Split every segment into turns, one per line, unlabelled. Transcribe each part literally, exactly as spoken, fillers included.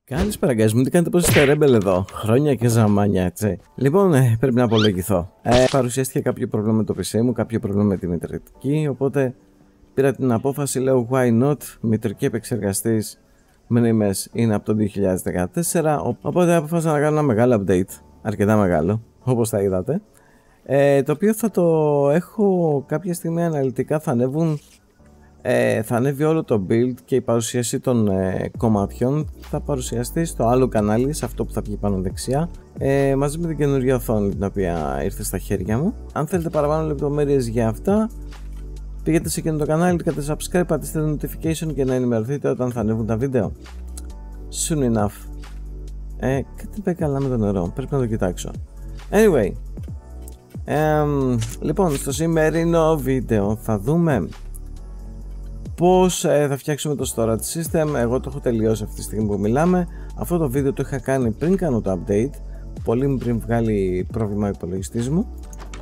Καλησπέρα guys μου, τι κάνετε, πώς είστε Rebel εδώ, χρόνια και ζαμάνια έτσι. Λοιπόν, ε, πρέπει να απολογηθώ. Ε, παρουσιάστηκε κάποιο πρόβλημα με το πι σι μου, κάποιο πρόβλημα με τη μητρική, οπότε πήρα την απόφαση, λέω why not, μητρική επεξεργαστής μνήμες είναι από το δύο χιλιάδες δεκατέσσερα, οπότε αποφάσισα να κάνω ένα μεγάλο update, αρκετά μεγάλο, όπως τα είδατε. Ε, το οποίο θα το έχω κάποια στιγμή αναλυτικά, θα ανέβουν. Ε, θα ανέβει όλο το build και η παρουσίαση των ε, κομματιών θα παρουσιαστεί στο άλλο κανάλι, σε αυτό που θα βγει πάνω δεξιά, ε, μαζί με την καινούργια οθόνη την οποία ήρθε στα χέρια μου. Αν θέλετε παραπάνω λεπτομέρειες για αυτά, πήγαινε σε εκείνο το κανάλι, κάντε subscribe, πατήστε το notification και να ενημερωθείτε όταν θα ανέβουν τα βίντεο. Soon enough. Ε, κάτι πάει καλά με το νερό, πρέπει να το κοιτάξω. Anyway, ε, λοιπόν, στο σημερινό βίντεο θα δούμε πώς ε, θα φτιάξουμε το storage system. Εγώ το έχω τελειώσει αυτή τη στιγμή που μιλάμε. Αυτό το βίντεο το είχα κάνει πριν κάνω το update, πολύ πριν βγάλει πρόβλημα ο υπολογιστής μου.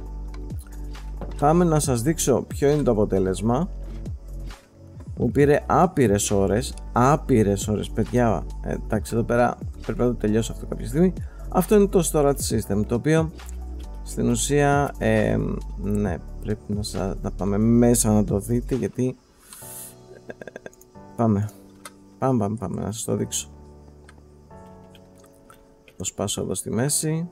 Πάμε να σας δείξω ποιο είναι το αποτέλεσμα. Μου πήρε άπειρες ώρες, άπειρες ώρες παιδιά. ε, Εντάξει, εδώ πέρα πρέπει να το τελειώσω αυτό κάποια στιγμή. Αυτό είναι το storage system, το οποίο στην ουσία ε, ναι, πρέπει να, σας, να πάμε μέσα να το δείτε, γιατί Πάμε. Πάμε, πάμε, πάμε, να σας το δείξω. Το σπάσω εδώ στη μέση.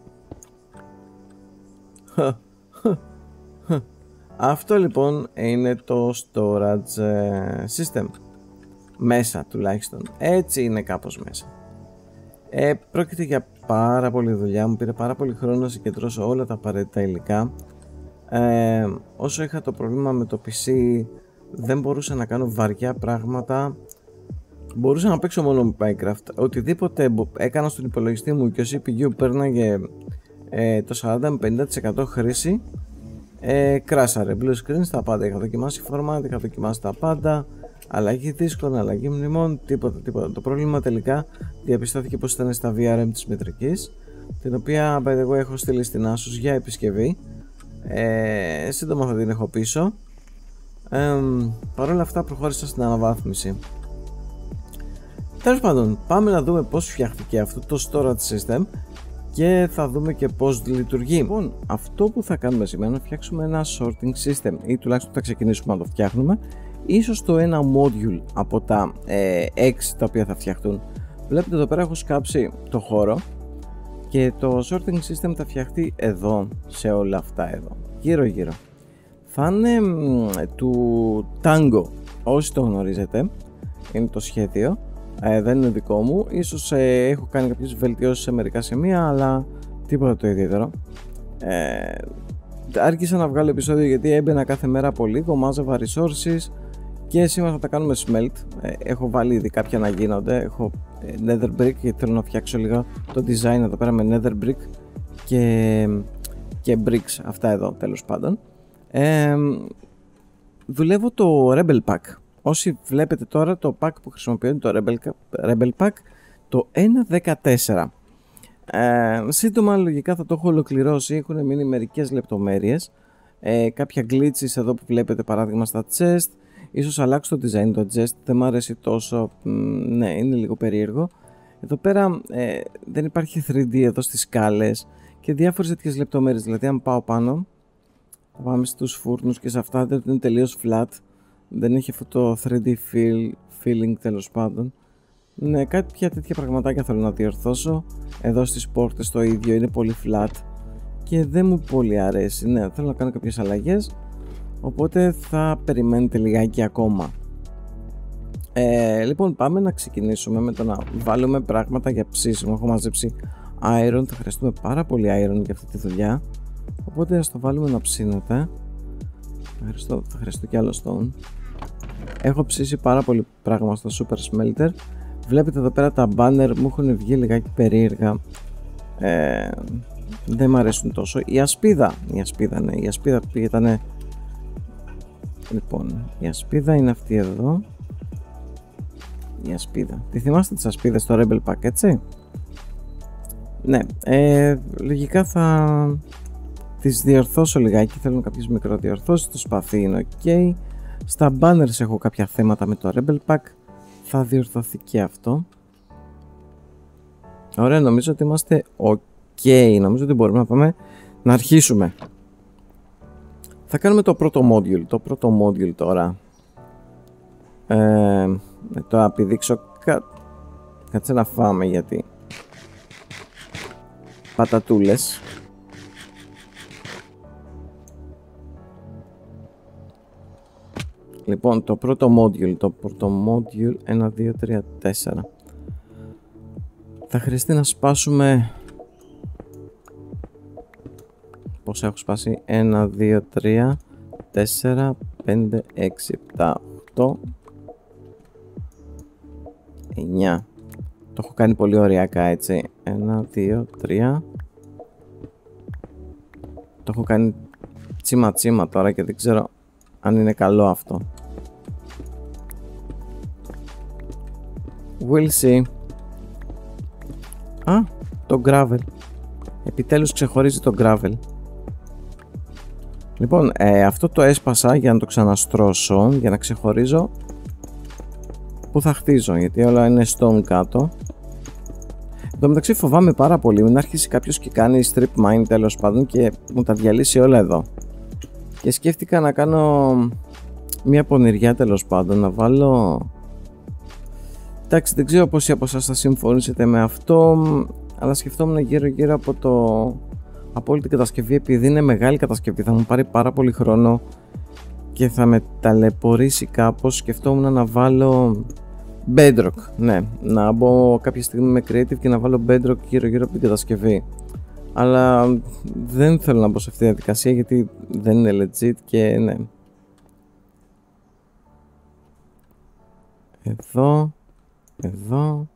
Αυτό λοιπόν είναι το storage system. Μέσα τουλάχιστον. Έτσι είναι κάπως μέσα. Ε, πρόκειται για πάρα πολλή δουλειά. Μου πήρε πάρα πολύ χρόνο να συγκεντρώσω όλα τα απαραίτητα υλικά. Ε, όσο είχα το πρόβλημα με το πι σι, δεν μπορούσα να κάνω βαριά πράγματα. Μπορούσα να παίξω μόνο με Minecraft. Οτιδήποτε έκανα στον υπολογιστή μου και ο σι πι γιου πέρναγε ε, το σαράντα με πενήντα τοις εκατό χρήση, ε, κράσαρε. Blue screen στα πάντα. Είχα δοκιμάσει format, είχα δοκιμάσει τα πάντα. Αλλαγή δίσκων, αλλαγή μνημών, τίποτα, τίποτα. Το πρόβλημα τελικά διαπιστώθηκε πως ήταν στα βι αρ εμ της μητρικής, την οποία by the way έχω στείλει στην Asus για επισκευή. Ε, σύντομα θα την έχω πίσω. Ε, Παρ' όλα αυτά προχώρησα στην αναβάθμιση. Τέλος πάντων, πάμε να δούμε πώς φτιάχτηκε αυτό το storage system και θα δούμε και πώς λειτουργεί. Λοιπόν, αυτό που θα κάνουμε σήμερα είναι να φτιάξουμε ένα sorting system, ή τουλάχιστον θα ξεκινήσουμε να το φτιάχνουμε, ίσως το ένα module από τα ε, έξι τα οποία θα φτιαχτούν. Βλέπετε εδώ πέρα έχω σκάψει το χώρο και το sorting system θα φτιαχτεί εδώ, σε όλα αυτά εδώ, γύρω γύρω. Θα είναι μ, του Tango, όσοι το γνωρίζετε, είναι το σχέδιο, ε, δεν είναι δικό μου, ίσως ε, έχω κάνει κάποιες βελτιώσεις σε μερικά σημεία, αλλά τίποτα το ιδιαίτερο. ε, Άρχισα να βγάλω επεισόδιο γιατί έμπαινα κάθε μέρα από λίγο, μάζευα resources και σήμερα θα τα κάνουμε smelt. ε, Έχω βάλει ήδη κάποια να γίνονται, έχω ε, nether brick γιατί θέλω να φτιάξω λίγο το design εδώ πέρα με nether brick και, και bricks, αυτά εδώ τέλος πάντων. Ε, δουλεύω το Rebel Pack. Όσοι βλέπετε τώρα το pack που χρησιμοποιώ είναι το Rebel, Rebel Pack, το ένα δεκατέσσερα. Ε, σύντομα λογικά θα το έχω ολοκληρώσει, έχουν μείνει μερικές λεπτομέρειες, ε, κάποια glitches εδώ που βλέπετε παράδειγμα στα chest. Ίσως αλλάξω το design το chest, δεν μου αρέσει τόσο, ναι, είναι λίγο περίεργο. Εδώ πέρα ε, δεν υπάρχει θρι ντι εδώ στις σκάλες και διάφορες τέτοιες λεπτομέρειες. Δηλαδή αν πάω πάνω, θα πάμε στους φούρνους και σε αυτά δεν είναι τελείως flat, δεν έχει αυτό το θρι ντι feel, feeling τέλος πάντων. Ναι, κάποια τέτοια πραγματάκια θέλω να διορθώσω. Εδώ στις πόρτες το ίδιο είναι πολύ flat και δεν μου πολύ αρέσει. Ναι, θέλω να κάνω κάποιες αλλαγές, οπότε θα περιμένετε λιγάκι ακόμα. ε, Λοιπόν, πάμε να ξεκινήσουμε με το να βάλουμε πράγματα για ψήσιμο. Έχω μαζέψει iron, θα χρειαστούμε πάρα πολύ iron για αυτή τη δουλειά, οπότε ας το βάλουμε να ψήνεται. Θα χρειαστώ, θα χρειαστώ κι άλλο stone. Έχω ψήσει πάρα πολύ πράγμα στο super smelter. Βλέπετε εδώ πέρα τα banner μου έχουν βγει λιγάκι περίεργα, ε, δεν μου αρέσουν τόσο. Η ασπίδα, η ασπίδα ναι, η ασπίδα που πήγε ήταν, λοιπόν, η ασπίδα είναι αυτή εδώ. Η ασπίδα, τη θυμάστε τις ασπίδες στο Rebel Pack, έτσι? Ναι, ε, λογικά θα τις διορθώσω λιγάκι, θέλω κάποιες μικροδιορθώσεις. Το σπαθί είναι ok. Στα banners έχω κάποια θέματα με το Rebel Pack, θα διορθωθεί και αυτό. Ωραία, νομίζω ότι είμαστε ok. Νομίζω ότι μπορούμε να πάμε να αρχίσουμε. Θα κάνουμε το πρώτο module. Το πρώτο module τώρα. Ε, το απειδείξω. Κα... Κάτσε να φάμε γιατί. Πατατούλες. Λοιπόν, το πρώτο module. Το πρώτο module. ένα, δύο, τρία, τέσσερα. Θα χρειαστεί να σπάσουμε. Πόσα έχω σπάσει? ένα, δύο, τρία, τέσσερα, πέντε, έξι, επτά, οκτώ, εννιά. Το έχω κάνει πολύ ωριακά, έτσι. ένα, δύο, τρία. Το έχω κάνει τσίμα τσίμα τώρα και δεν ξέρω αν είναι καλό αυτό. We'll see. Α, το gravel. Επιτέλους ξεχωρίζει το gravel. Λοιπόν, ε, αυτό το έσπασα για να το ξαναστρώσω, για να ξεχωρίζω που θα χτίζω, γιατί όλα είναι stone κάτω. Εν τω μεταξύ φοβάμαι πάρα πολύ μην αρχίσει κάποιος και κάνει strip mine τέλος πάντων και μου τα διαλύσει όλα εδώ. Και σκέφτηκα να κάνω μια πονηριά τέλος πάντων, να βάλω... Εντάξει, δεν ξέρω πόσοι από εσάς θα συμφωνήσετε με αυτό, αλλά σκεφτόμουν γύρω γύρω από το... από όλη την κατασκευή, επειδή είναι μεγάλη κατασκευή, θα μου πάρει πάρα πολύ χρόνο και θα με ταλαιπωρήσει κάπως. Σκεφτόμουν να βάλω bedrock, ναι, να μπω κάποια στιγμή με creative και να βάλω bedrock γύρω γύρω από την κατασκευή, αλλά δεν θέλω να μπω σε αυτή τη διαδικασία γιατί δεν είναι legit και ναι. Εδώ, εδώ.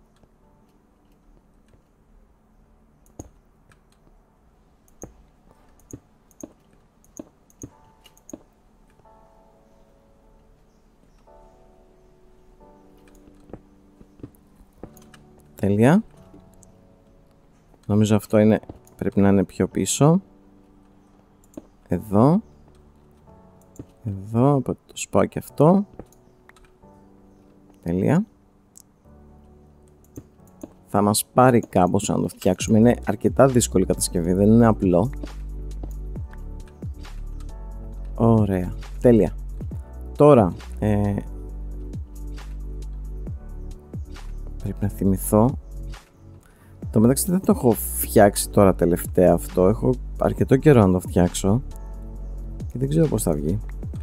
Τέλεια. Νομίζω αυτό είναι, πρέπει να είναι πιο πίσω. Εδώ. Εδώ, από το σπάω και αυτό. Τέλεια. Θα μας πάρει κάπως να το φτιάξουμε. Είναι αρκετά δύσκολη κατασκευή, δεν είναι απλό. Ωραία. Τέλεια. Τώρα, ε, πρέπει να θυμηθώ. Το μεταξύ δεν το έχω φτιάξει τώρα τελευταία αυτό. Έχω αρκετό καιρό να το φτιάξω και δεν ξέρω πώς θα βγει.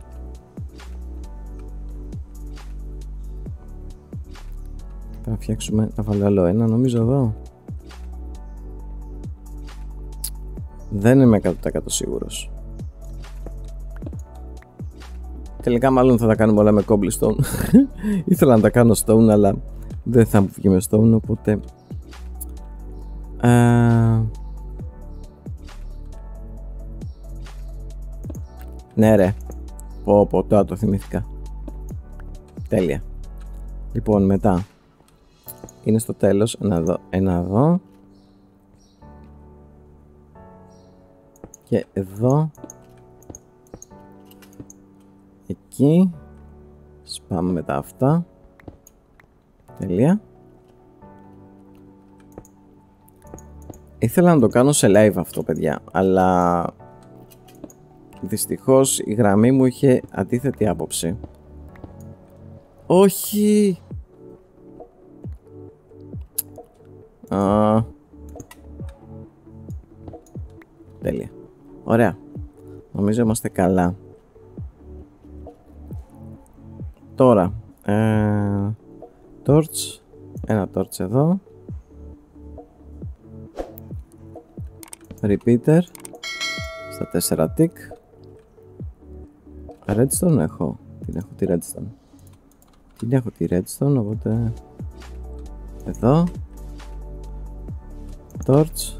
Θα φτιάξουμε, να βάλω άλλο ένα νομίζω εδώ. Δεν είμαι εκατό τοις εκατό σίγουρος. Τελικά μάλλον θα τα κάνουμε όλα με cobblestone. Ήθελα να τα κάνω stone αλλά δεν θα μου βγει με stone, οπότε uh... ναι ρε, πω πω, τώρα το θυμήθηκα. Τέλεια. Λοιπόν, μετά είναι στο τέλος ένα εδώ, ένα εδώ και εδώ, εκεί. Σπάμε μετά αυτά. Τέλεια. Ήθελα να το κάνω σε live αυτό, παιδιά, αλλά δυστυχώς η γραμμή μου είχε αντίθετη άποψη. Όχι! Α. Τέλεια. Ωραία. Νομίζω είμαστε καλά. Τώρα ε, torch. Ένα torch εδώ. Repeater στα τέσσερα tick. Redstone έχω. Την έχω τη redstone. Την έχω τη redstone, οπότε εδώ. Torch.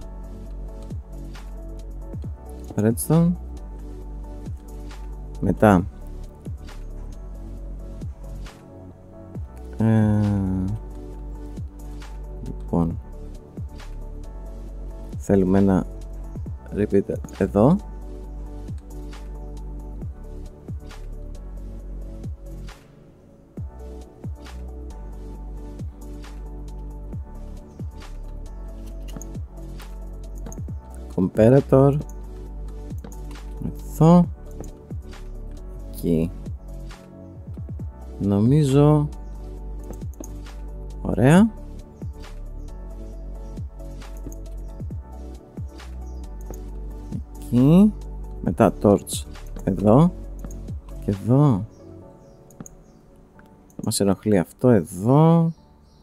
Redstone. Μετά ε, λοιπόν θέλουμε ένα repeater εδώ. comparator. Εδώ. Εκεί. Νομίζω. Ωραία. Εκεί. Μετά torch. Εδώ. Και εδώ. Μας ενοχλεί αυτό εδώ.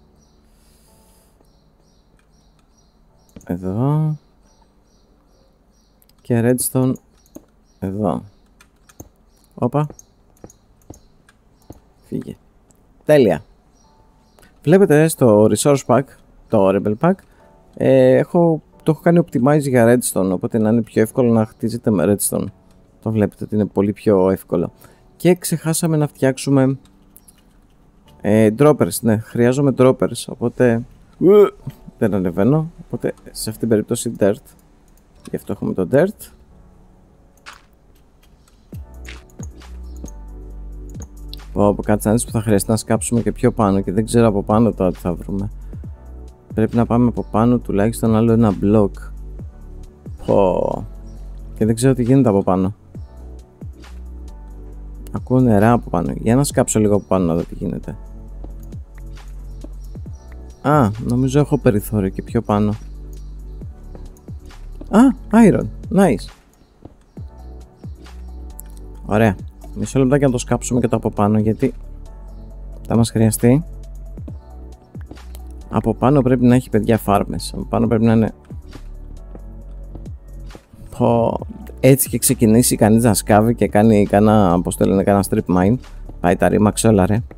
Εδώ. Και redstone εδώ. Όπα. Φύγε. Τέλεια. Βλέπετε στο resource pack, το rebel pack, ε, έχω, το έχω κάνει optimize για redstone, οπότε να είναι πιο εύκολο να χτίζετε με redstone. Το βλέπετε ότι είναι πολύ πιο εύκολο. Και ξεχάσαμε να φτιάξουμε ε, droppers. Ναι, χρειάζομαι droppers, οπότε δεν ανεβαίνω. Οπότε σε αυτήν την περίπτωση dirt. Γι' αυτό έχουμε το dirt. Από κάτσε να δεις που θα χρειαστεί να σκάψουμε και πιο πάνω και δεν ξέρω από πάνω τώρα τι θα βρούμε. Πρέπει να πάμε από πάνω τουλάχιστον άλλο ένα block. Πω. Και δεν ξέρω τι γίνεται από πάνω. Ακούω νερά από πάνω. Για να σκάψω λίγο από πάνω να δω τι γίνεται. Α, νομίζω έχω περιθώριο και πιο πάνω. Α, iron. Nice. Ωραία. Μισό λεπτάκι να το σκάψουμε και το από πάνω, γιατί θα μας χρειαστεί. Από πάνω πρέπει να έχει, παιδιά, φάρμες. Από πάνω πρέπει να είναι. Πω. Έτσι και ξεκινήσει κανείς να σκάβει και κάνει κάνα, πώς το λένε, κάνα strip mine. Πάει τα ρήμαξε όλα, ρε.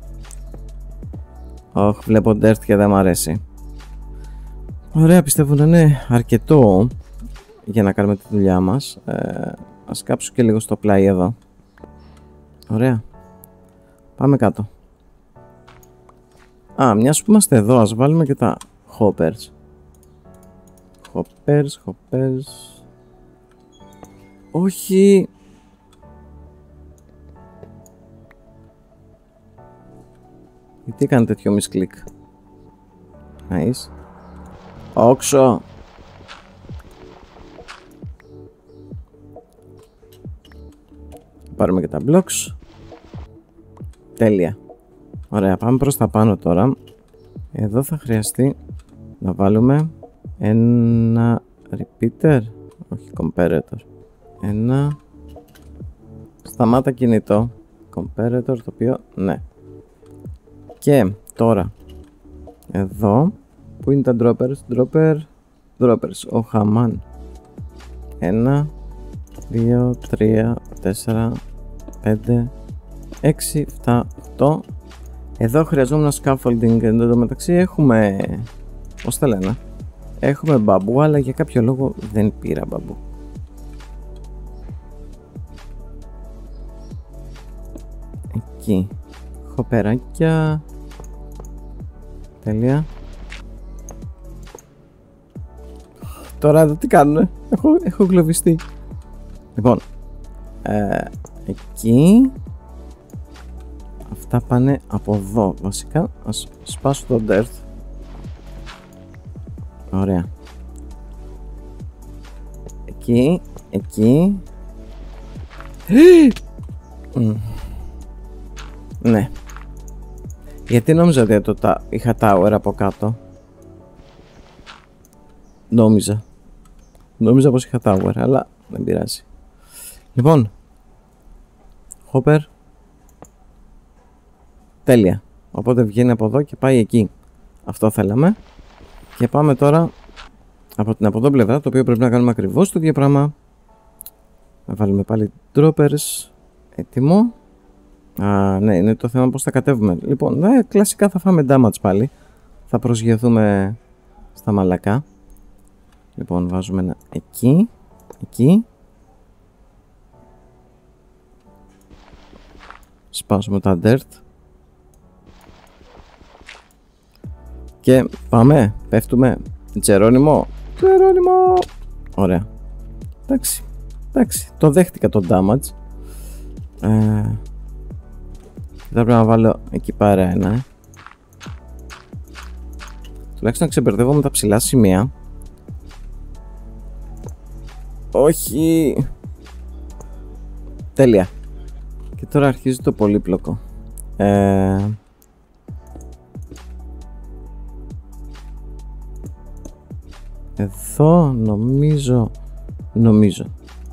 Ωχ, βλέπω dirt και δεν μ' αρέσει. Ωραία, πιστεύω να είναι αρκετό για να κάνουμε τη δουλειά μας. ε, Ας κάψω και λίγο στο πλάι εδώ. Ωραία. Πάμε κάτω. Α, μιας που είμαστε εδώ, ας βάλουμε και τα hoppers. Hoppers, hoppers. Όχι. Γιατί έκανε τέτοιο μισκλικ. Nice. Όξο. Πάρουμε και τα blocks. Τέλεια. Ωραία, πάμε προς τα πάνω τώρα. Εδώ θα χρειαστεί να βάλουμε ένα repeater. Όχι, comparator. Ένα. Σταμάτα κινητό. Comparator, το οποίο, ναι. Και τώρα εδώ που είναι τα droppers. Dropper. Droppers. Ο χαμάν. Ένα, δύο, τρία, τέσσερα, πέντε, έξι, επτά, οκτώ. Εδώ χρειαζόμουν scaffolding. Εν τω μεταξύ έχουμε, πώς τα λένε, έχουμε μπαμπού, αλλά για κάποιο λόγο δεν πήρα μπαμπού. Εκεί έχω περάκια. Τέλεια. Τώρα εδώ τι κάνουνε. Έχω, έχω γλωβιστεί. Λοιπόν, ε, εκεί. Αυτά πάνε από εδώ. Βασικά, ας σπάσω το dirt. Ωραία. Εκεί, εκεί. mm. Ναι. Γιατί νόμιζα ότι το τα... είχα tower από κάτω. Νόμιζα. Νόμιζα πως είχα tower, αλλά δεν πειράζει. Λοιπόν. Hopper. Τέλεια. Οπότε βγαίνει από εδώ και πάει εκεί. Αυτό θέλαμε. Και πάμε τώρα από την από εδώ πλευρά, το οποίο πρέπει να κάνουμε ακριβώς το ίδιο πράγμα. Να βάλουμε πάλι droppers. Έτοιμο. Α, ναι, είναι το θέμα πώς θα κατέβουμε. Λοιπόν, ναι, κλασικά θα φάμε damage πάλι. Θα προσγειωθούμε στα μαλακά. Λοιπόν, βάζουμε ένα εκεί. Εκεί. Σπάσουμε τα dirt. Και πάμε, πέφτουμε. Τζερόνιμο. Τζερόνιμο. Ωραία. Εντάξει. Εντάξει. Το δέχτηκα το damage. Ε, θα πρέπει να βάλω εκεί πέρα ένα. Ε. Τουλάχιστον να ξεμπερδεύω με τα ψηλά σημεία. Όχι. Τέλεια. Και τώρα αρχίζει το πολύπλοκο. Ε... Εδώ νομίζω, νομίζω.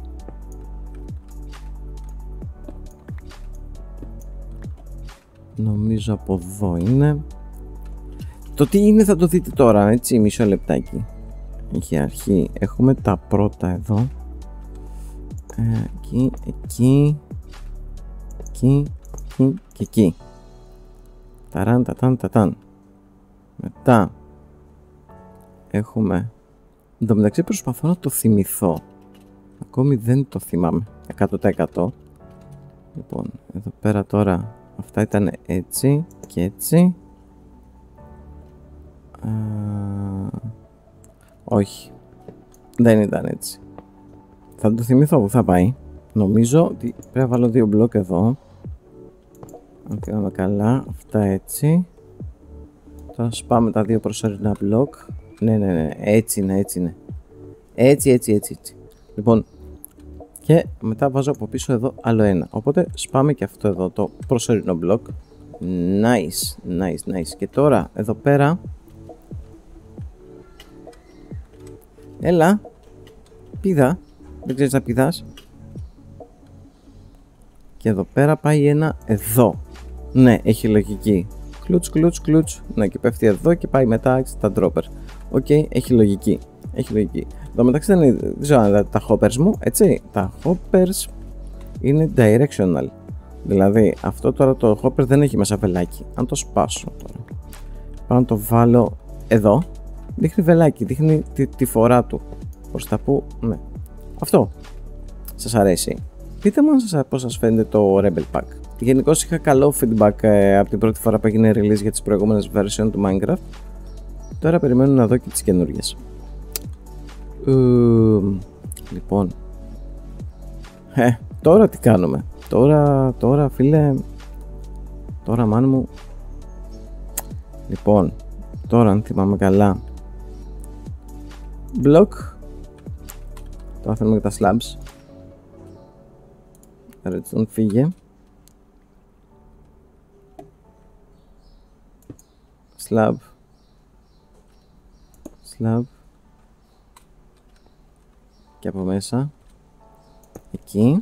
Νομίζω από εδώ είναι. Το τι είναι θα το δείτε τώρα, έτσι, μισό λεπτάκι. Έχει αρχή, έχουμε τα πρώτα εδώ. Ε, εκεί, εκεί, εκεί, εκεί και εκεί. Ταραν, ταταν, ταταν. Μετά έχουμε. Εν τω μεταξύ προσπαθώ να το θυμηθώ. Ακόμη δεν το θυμάμαι εκατό τοις εκατό. Λοιπόν, εδώ πέρα τώρα αυτά ήταν έτσι και έτσι. Α, όχι, δεν ήταν έτσι. Θα το θυμηθώ που θα πάει. Νομίζω ότι πρέπει να βάλω δύο μπλοκ εδώ. Αν κάνουμε καλά, αυτά έτσι. Τώρα σπάμε τα δύο προσωρινά μπλοκ. Ναι, ναι, ναι, έτσι είναι, έτσι είναι. Έτσι, έτσι, έτσι, έτσι. Λοιπόν, και μετά βάζω από πίσω εδώ άλλο ένα. Οπότε σπάμε και αυτό εδώ το προσωρινό μπλοκ. Nice, nice, nice. Και τώρα εδώ πέρα. Έλα. Πήδα. Δεν ξέρεις να πηδάς. Και εδώ πέρα πάει ένα εδώ. Ναι, έχει λογική. Κλουτς, κλουτς, κλουτς. Ναι, και πέφτει εδώ και πάει μετά στα dropper. Οκ, okay, έχει λογική. Έχει λογική. Εδώ μεταξύ δεν, είναι, δεν ξέρω αν τα hoppers μου, έτσι. Τα hoppers είναι directional. Δηλαδή αυτό τώρα το hopper δεν έχει μέσα βελάκι. Αν το σπάσω τώρα, πάω να το βάλω εδώ. Δείχνει βελάκι, δείχνει τη, τη φορά του. Προς τα που, ναι. Αυτό. Σας αρέσει? Πείτε μου σας, πώς σας φαίνεται το Rebel Pack. Γενικώς είχα καλό feedback ε, από την πρώτη φορά που έγινε release για τις προηγούμενες version του Minecraft. Τώρα περιμένω να δω και τις καινούργιες. Ε, λοιπόν. Ε, τώρα τι κάνουμε? Τώρα, τώρα φίλε. Τώρα μάνα μου. Λοιπόν, τώρα αν θυμάμαι καλά. Block. Τώρα θέλουμε και τα slabs. Redstone φύγε. Slab. Slab. Και από μέσα. Εκεί.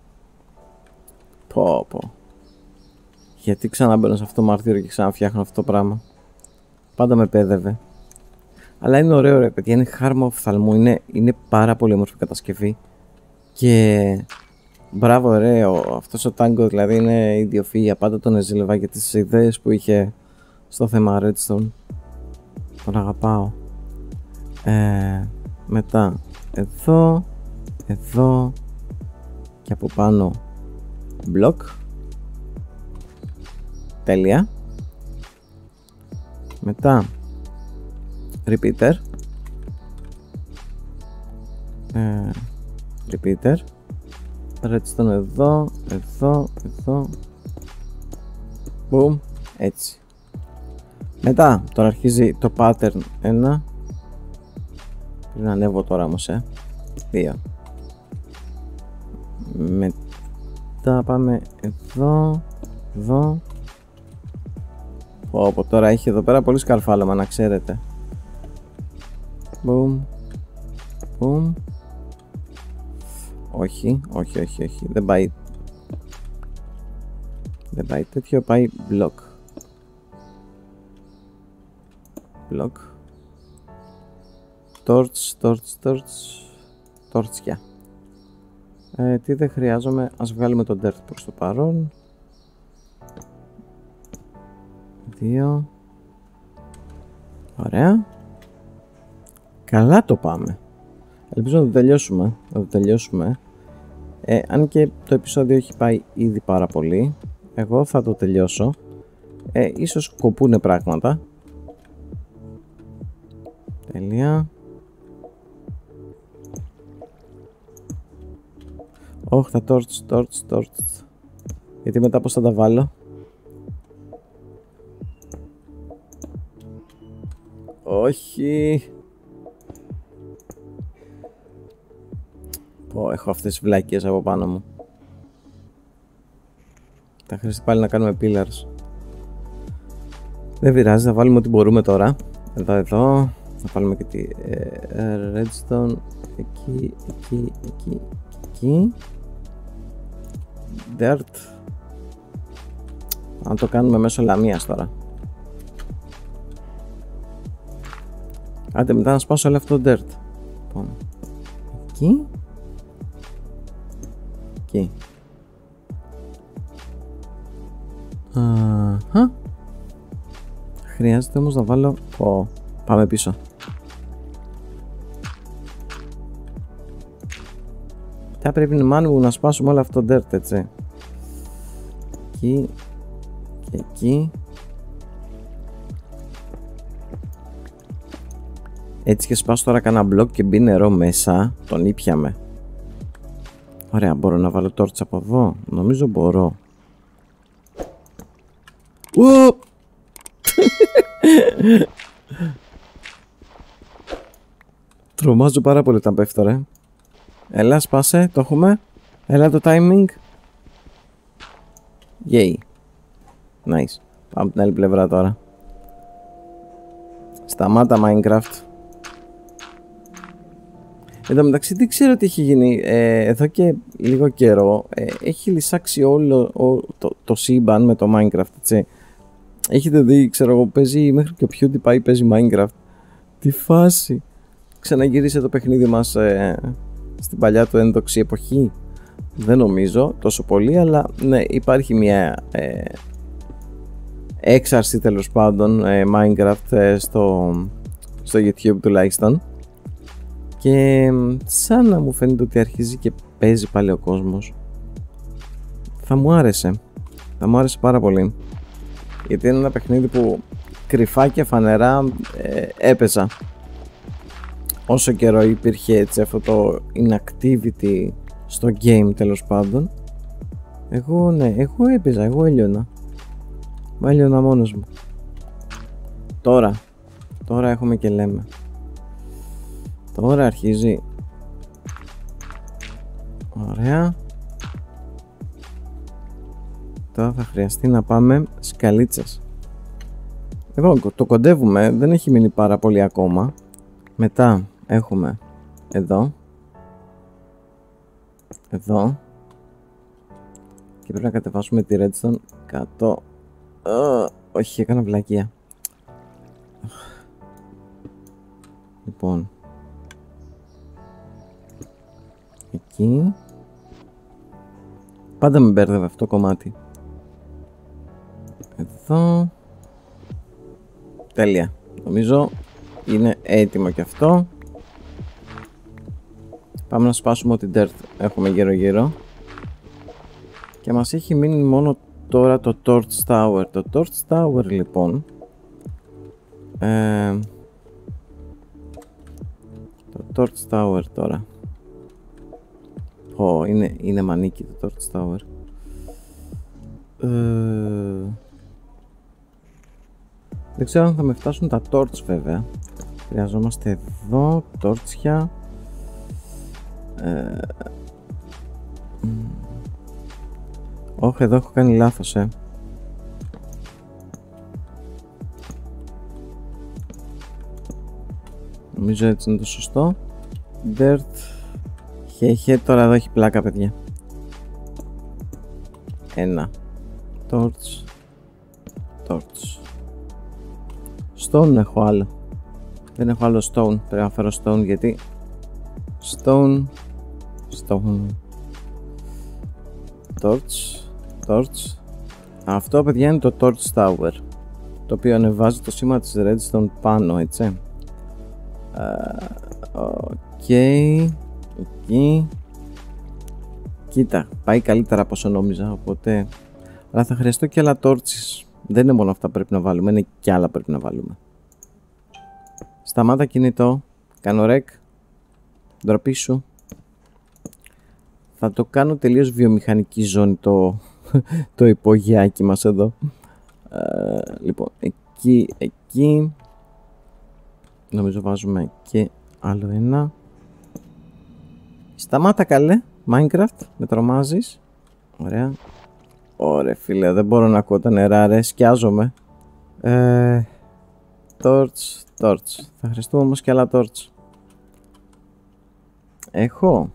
Πω πω. Γιατί ξαναμπαίνω σε αυτό το μαρτύριο και ξαναφτιάχνω αυτό το πράγμα? Πάντα με πέδευε. Αλλά είναι ωραίο ρε παιδιά, είναι χάρμα οφθαλμού, είναι, είναι πάρα πολύ όμορφη κατασκευή. Και μπράβο ωραίο, αυτός ο Tango δηλαδή είναι ιδιοφυΐα, πάντα τον εζήλευα για τις ιδέες που είχε στο θέμα Redstone. Τον αγαπάω. Ε, μετά εδώ, εδώ και από πάνω block. Τέλεια. Μετά repeater. ε, repeater. Redstone εδώ, εδώ, εδώ. Boom. Έτσι. Μετά τώρα αρχίζει το pattern ένα. Πρέπει να ανέβω τώρα όμως, ε. δύο. Μετά πάμε εδώ, εδώ. Πω, πω, τώρα έχει εδώ πέρα πολύ σκαρφάλωμα, να ξέρετε. Boom. Boom. Όχι, όχι, όχι, όχι. Δεν πάει. Δεν πάει τέτοιο, πάει block. Block. Torch, torch, torch. Torchια. Ε, τι δεν χρειάζομαι, ας βγάλουμε τον dirt προς το παρόν. Δύο. Ωραία. Καλά το πάμε. Ελπίζω να το τελειώσουμε. Να το τελειώσουμε. Ε, αν και το επεισόδιο έχει πάει ήδη πάρα πολύ, εγώ θα το τελειώσω. Ε, ίσως κοπούνε πράγματα. Τέλεια. Όχι, τα torch, torch, torch. Γιατί μετά πώς θα τα βάλω? Όχι. Πω, έχω αυτές τις βλάκες από πάνω μου. Θα χρειαστεί πάλι να κάνουμε pillars. Δεν πειράζει, θα βάλουμε ό,τι μπορούμε τώρα. Εδώ, εδώ. Θα βάλουμε και τη ε, redstone. Εκεί, εκεί, εκεί, εκεί. Dirt. Αν το κάνουμε μέσω λαμίας τώρα. Άντε μετά να σπάσω όλο αυτό το dirt. Λοιπόν. Εκεί. Εκεί. Αχα. Χρειάζεται όμως να βάλω... Oh, πάμε πίσω. Θα πρέπει να μάνου να σπάσουμε όλο αυτό το dirt, έτσι. Εκεί. Και εκεί. Έτσι και σπάσω τώρα κάνα μπλοκ και μπει νερό μέσα. Τον ήπιαμε. Ωραία, μπορώ να βάλω torch από εδώ. Νομίζω μπορώ. Ου! Τρομάζω πάρα πολύ όταν πέφτω, ρε. Έλα, σπάσε, το έχουμε. Έλα το timing. Yay. Nice. Πάμε από την άλλη πλευρά τώρα. Σταμάτα Minecraft. Εν τω μεταξύ δεν ξέρω τι έχει γίνει. ε, Εδώ και λίγο καιρό ε, έχει λυσάξει όλο ο, το, το σύμπαν με το Minecraft, έτσι. Έχετε δει, ξέρω εγώ, παίζει μέχρι και ο PewDiePie παίζει Minecraft. Τι φάση. Ξαναγύρισε το παιχνίδι μας ε, στην παλιά του ένδοξη εποχή. Δεν νομίζω τόσο πολύ, αλλά ναι, υπάρχει μια ε, έξαρση τέλος πάντων ε, Minecraft ε, στο, στο YouTube τουλάχιστον. Και σαν να μου φαίνεται ότι αρχίζει και παίζει πάλι ο κόσμος. Θα μου άρεσε. Θα μου άρεσε πάρα πολύ. Γιατί είναι ένα παιχνίδι που κρυφά και φανερά ε, έπαιζα. Όσο καιρό υπήρχε έτσι αυτό το inactivity στο game τέλος πάντων. Εγώ ναι, εγώ έπαιζα, εγώ έλειωνα. Μα έλειωνα μόνος μου. Τώρα, τώρα έχουμε και λέμε. Τώρα αρχίζει. Ωραία. Τώρα θα χρειαστεί να πάμε σκαλίτσες. Λοιπόν, το κοντεύουμε, δεν έχει μείνει πάρα πολύ ακόμα. Μετά έχουμε εδώ. Εδώ. Και πρέπει να κατεβάσουμε τη redstone κάτω. Uh, όχι, έκανα βλακεία. Λοιπόν. Εκεί. Πάντα με μπέρδευε αυτό το κομμάτι. Εδώ. Τέλεια. Νομίζω είναι έτοιμο και αυτό. Πάμε να σπάσουμε ό,τι dirt έχουμε γύρω γύρω. Και μας έχει μείνει μόνο τώρα το torch tower. Το torch tower λοιπόν ε, το torch tower τώρα. Ω, oh, είναι, είναι μανίκι το torch tower. ε, Δεν ξέρω αν θα με φτάσουν τα torch βέβαια. Χρειαζόμαστε εδώ τόρτσια. ε, Όχι, εδώ έχω κάνει λάθος, ε. Νομίζω έτσι είναι το σωστό. Dirt. Χέχε, τώρα εδώ έχει πλάκα, παιδιά. Ένα. Torch. Torch. Stone έχω άλλο. Δεν έχω άλλο stone. Πρέπει να φέρω stone γιατί... Stone. Stone. Torch. Torch. Αυτό, παιδιά, είναι το Torch Tower, το οποίο ανεβάζει το σήμα της Redstone πάνω, έτσι. Οκ. Okay. Εκεί. Κοίτα, πάει καλύτερα από όσο νόμιζα, οπότε... Αλλά θα χρειαστώ και άλλα torches. Δεν είναι μόνο αυτά που πρέπει να βάλουμε, είναι και άλλα που πρέπει να βάλουμε. Σταμάτα κινητό. Κάνω rec. Ντροπή σου. Θα το κάνω τελείως βιομηχανική ζώνη το, το υπογειάκι μας εδώ. Ε, λοιπόν, εκεί, εκεί. Νομίζω βάζουμε και άλλο ένα. Σταμάτα καλέ, Minecraft, με τρομάζεις. Ωραία. Ωραία φίλε, δεν μπορώ να ακούω τα νερά ρε, σκιάζομαι. Ε, torch, torch. Θα χρειαστούμε όμως και άλλα torch. Έχω.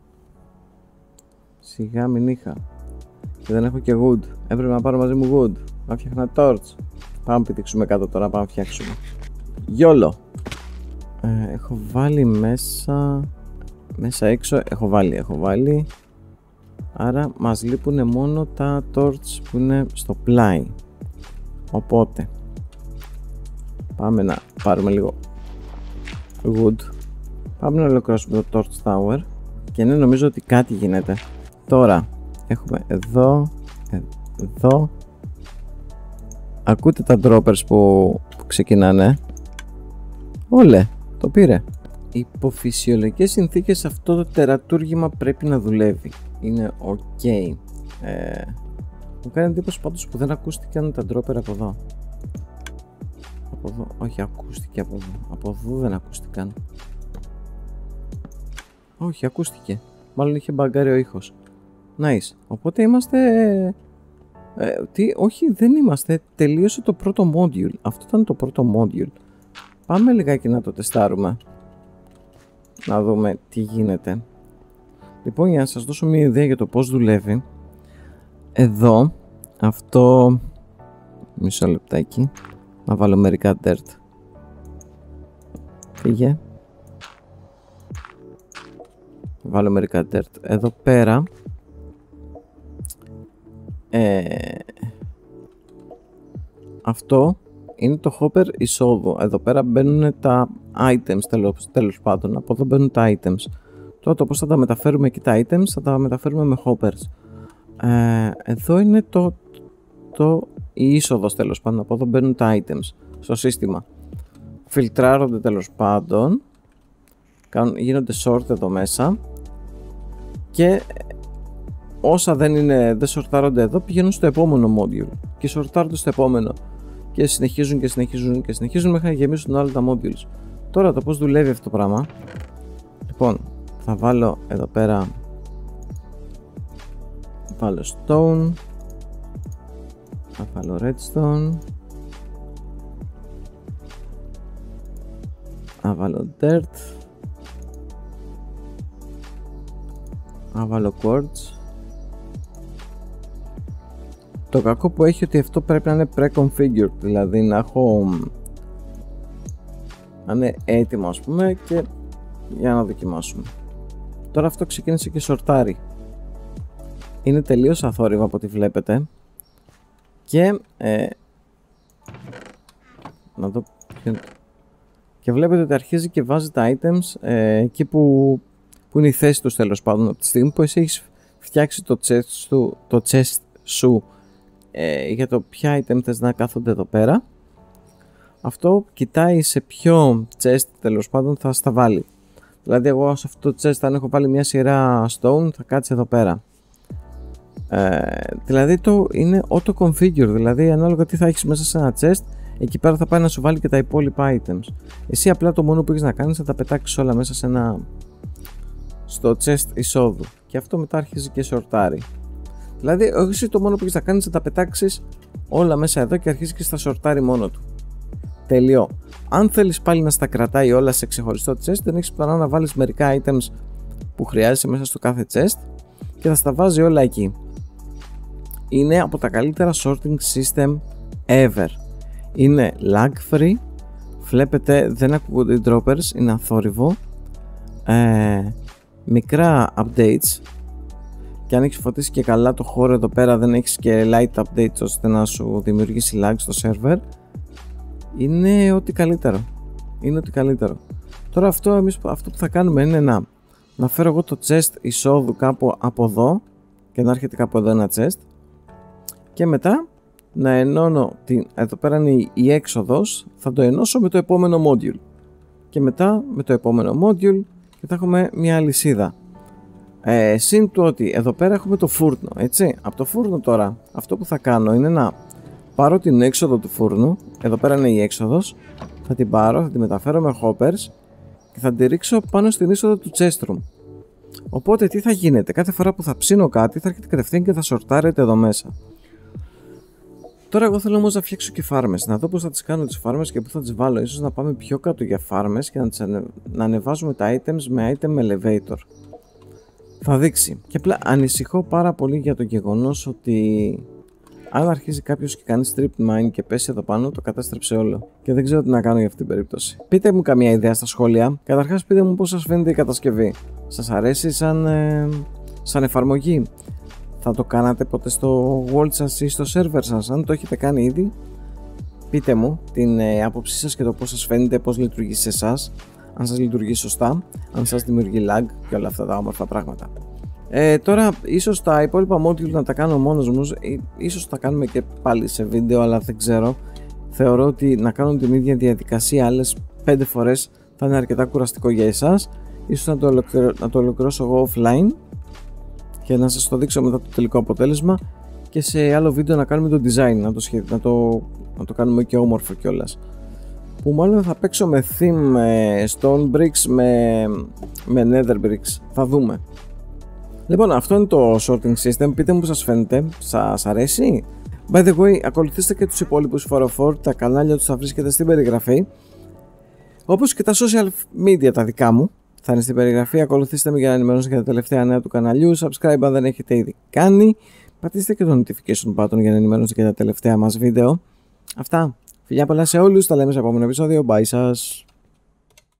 Σιγά μην είχα. Και δεν έχω και wood. Έπρεπε να πάρω μαζί μου wood. Να φτιάχνα torch. Πάμε να πηδήξουμε κάτω τώρα, πάμε να φτιάξουμε. Γιόλο. Ε, έχω βάλει μέσα... Μέσα έξω, έχω βάλει, έχω βάλει. Άρα μας λείπουν μόνο τα torch που είναι στο πλάι. Οπότε πάμε να πάρουμε λίγο wood. Πάμε να ολοκληρώσουμε το torch tower. Και ναι, νομίζω ότι κάτι γίνεται. Τώρα έχουμε εδώ, εδώ. Ακούτε τα droppers που, που ξεκινάνε. Όλε, το πήρε. Υπό φυσιολογικές συνθήκες αυτό το τερατούργημα πρέπει να δουλεύει. Είναι ok. ε, Μου κάνει εντύπωση πάντως που δεν ακούστηκαν τα dropper από εδώ. Από εδώ, όχι ακούστηκε από εδώ. Από εδώ δεν ακούστηκαν. Όχι, ακούστηκε. Μάλλον είχε μπαγκάρει ο ήχος. Nice. Οπότε είμαστε... Ε, τι, όχι δεν είμαστε. Τελείωσε το πρώτο module. Αυτό ήταν το πρώτο module. Πάμε λιγάκι να το τεστάρουμε. Να δούμε τι γίνεται. Λοιπόν, για να σας δώσω μια ιδέα για το πώς δουλεύει. Εδώ αυτό... Μισό λεπτάκι. Να βάλω μερικά dirt. Φύγε. Βάλω μερικά dirt. Εδώ πέρα ε, αυτό είναι το hopper εισόδου. Εδώ πέρα μπαίνουν τα items, τέλος, τέλος πάντων. Από εδώ μπαίνουν τα items. Τώρα το πώς θα τα μεταφέρουμε εκεί τα items, θα τα μεταφέρουμε με hoppers. Ε, εδώ είναι το, το η είσοδος, τέλος πάντων. Από εδώ μπαίνουν τα items στο σύστημα. Φιλτράρονται τέλος πάντων. Κάνουν, γίνονται sort εδώ μέσα. Και όσα δεν, είναι, δεν σορτάρονται εδώ πηγαίνουν στο επόμενο module. Και σορτάρονται στο επόμενο. Και συνεχίζουν και συνεχίζουν και συνεχίζουν μέχρι να γεμίσουν όλα τα modules. Τώρα το πώς δουλεύει αυτό το πράγμα. Λοιπόν, θα βάλω εδώ πέρα. Βάλω stone. Θα βάλω redstone. Θα βάλω dirt. Θα βάλω quartz. Το κακό που έχει ότι αυτό πρέπει να είναι pre-configured, δηλαδή να έχω να είναι έτοιμο ας πούμε και για να δοκιμάσουμε. Τώρα αυτό ξεκίνησε και σορτάρει. Είναι τελείως αθόρυβο από ό,τι βλέπετε και ε, να δω και βλέπετε ότι αρχίζει και βάζει τα items ε, εκεί που, που είναι η θέση τους τέλος πάντων. Από τη στιγμή που εσύ έχεις φτιάξει το chest σου, το chest σου ε, για το ποια item θες να κάθονται εδώ πέρα, αυτό κοιτάει σε ποιο chest τέλος πάντων θα στα βάλει. Δηλαδή εγώ σε αυτό το chest αν έχω βάλει μια σειρά stone θα κάτσει εδώ πέρα. Ε, δηλαδή το είναι auto configure, δηλαδή ανάλογα τι θα έχεις μέσα σε ένα chest, εκεί πέρα θα πάει να σου βάλει και τα υπόλοιπα items. Εσύ απλά το μόνο που έχεις να κάνεις θα τα πετάξεις όλα μέσα σε ένα στο chest εισόδου και αυτό μετά αρχίζει και σορτάρει. Δηλαδή εσύ το μόνο που έχεις να κάνεις θα τα πετάξεις όλα μέσα εδώ και αρχίζει και στα σορτάρει μόνο του. Τελειώ. Αν θέλεις πάλι να στα κρατάει όλα σε ξεχωριστό chest, δεν έχεις παρά να βάλεις μερικά items που χρειάζεσαι μέσα στο κάθε chest και θα στα βάζει όλα εκεί. Είναι από τα καλύτερα sorting system ever. Είναι lag free. Βλέπετε δεν ακούγονται οι droppers, είναι αθόρυβο. Ε, μικρά updates. Και αν έχεις φωτίσει και καλά το χώρο εδώ πέρα, δεν έχεις και light updates ώστε να σου δημιουργήσει lag στο server. Είναι ό,τι καλύτερο. Είναι ό,τι καλύτερο. Τώρα αυτό, εμείς, αυτό που θα κάνουμε είναι να, να φέρω εγώ το chest εισόδου κάπου από εδώ και να έρχεται κάπου εδώ ένα chest και μετά να ενώνω την, εδώ πέρα είναι η, η έξοδος, θα το ενώσω με το επόμενο module και μετά με το επόμενο module και θα έχουμε μια αλυσίδα. Ε, συν του ότι εδώ πέρα έχουμε το φούρνο, έτσι. Από το φούρνο τώρα αυτό που θα κάνω είναι να πάρω την έξοδο του φούρνου, εδώ πέρα είναι η έξοδος, θα την πάρω, θα την μεταφέρω με hoppers και θα την ρίξω πάνω στην είσοδο του chest room. Οπότε τι θα γίνεται? Κάθε φορά που θα ψήνω κάτι θα έρχεται κατευθείαν και θα σορτάρεται εδώ μέσα. Τώρα εγώ θέλω όμως να φτιάξω και φάρμες, να δω πώς θα τις κάνω τις φάρμες και πού θα τις βάλω. Ίσως να πάμε πιο κάτω για φάρμες και να, τις ανε... να ανεβάζουμε τα items με item elevator. Θα δείξει. Και απλά ανησυχώ πάρα πολύ για το γεγονός ότι αν αρχίζει κάποιος και κάνει strip mine και πέσει εδώ πάνω, το κατέστρεψε όλο. Και δεν ξέρω τι να κάνω για αυτή την περίπτωση. Πείτε μου καμία ιδέα στα σχόλια. Καταρχάς πείτε μου πώς σας φαίνεται η κατασκευή. Σας αρέσει σαν, ε... σαν εφαρμογή? Θα το κάνατε ποτέ στο world σας ή στο server σας? Αν το έχετε κάνει ήδη, πείτε μου την ε, άποψή σας και το πώς σας φαίνεται, πώς λειτουργεί σε εσάς, αν σας λειτουργεί σωστά, αν σας δημιουργεί lag και όλα αυτά τα όμορφα πράγματα. Ε, τώρα ίσως τα υπόλοιπα module να τα κάνω μόνος μου, ίσως τα κάνουμε και πάλι σε βίντεο, αλλά δεν ξέρω. Θεωρώ ότι να κάνω την ίδια διαδικασία άλλες πέντε φορές θα είναι αρκετά κουραστικό για εσάς. Ίσως να το, ολοκληρω... να το ολοκληρώσω εγώ offline και να σας το δείξω μετά το τελικό αποτέλεσμα, και σε άλλο βίντεο να κάνουμε το design, να το, σχεδι... να το... να το κάνουμε και όμορφο κιόλας, που μάλλον θα παίξω με theme stone bricks με, με nether bricks, θα δούμε. Λοιπόν, αυτό είναι το sorting system, πείτε μου που σας φαίνεται, σας αρέσει? By the way, ακολουθήστε και τους υπόλοιπους φοροφόρ, τα κανάλια τους θα βρίσκετε στην περιγραφή, όπως και τα social media τα δικά μου θα είναι στην περιγραφή. Ακολουθήστε με για να ενημερώσετε για τα τελευταία νέα του καναλιού, subscribe αν δεν έχετε ήδη κάνει, πατήστε και το notification button για να ενημερώσετε για τα τελευταία μας βίντεο. Αυτά, φιλιά πολλά σε όλους, τα λέμε σε επόμενο επεισόδιο, bye σας!